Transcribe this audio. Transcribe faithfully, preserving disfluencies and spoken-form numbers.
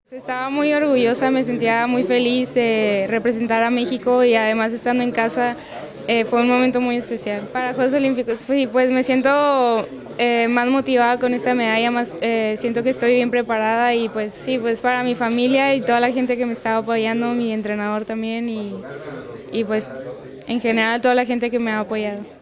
Estaba muy orgullosa, me sentía muy feliz de representar a México y además estando en casa eh, fue un momento muy especial. Para Juegos Olímpicos, pues, pues me siento eh, más motivada con esta medalla, más eh, siento que estoy bien preparada y pues sí, pues para mi familia y toda la gente que me estaba apoyando, mi entrenador también y, y pues en general toda la gente que me ha apoyado.